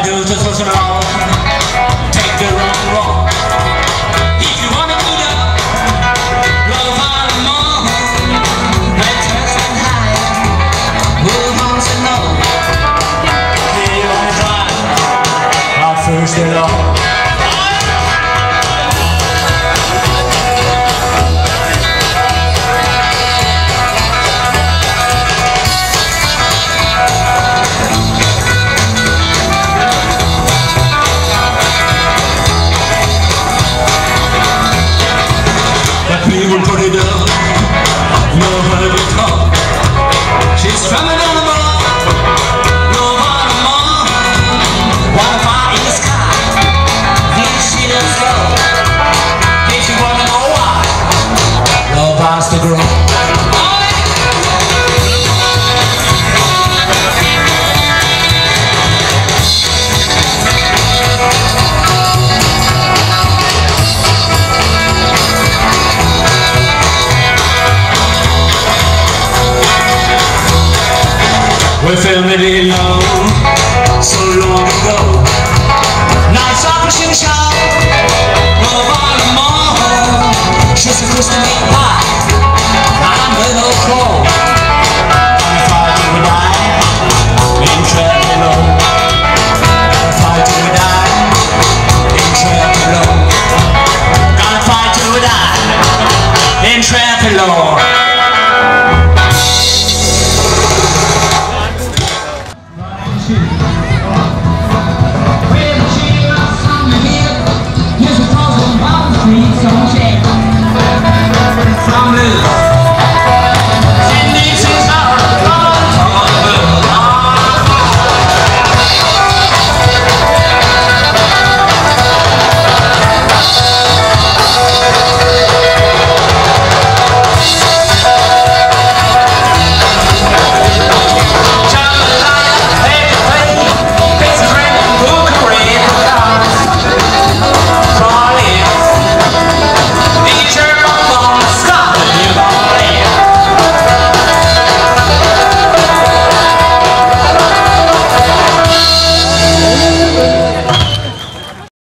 do just listen on. Take the wrong. If you wanna do that, love on more. Let's listen higher. Who wants to know? Hey, you wanna try? Our first day long. People put it up, no her to talk. She's coming on the ball, no one more. Wanna fire in the sky, this she does go. If you wanna know why, love has to grow. We're feeling low.